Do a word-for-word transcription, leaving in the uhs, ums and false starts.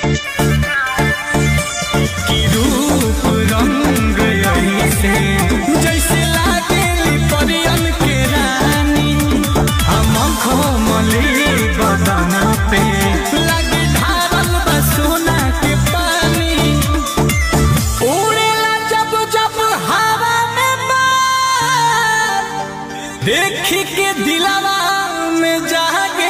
की रूप रंग ऐसे जैसे लागेली परियन के रानी। हम घोमली बदन पे लगे ढारल बा सोना के पानी। उड़ेला जब जब हवा में बार देखी के दिलवा में जाग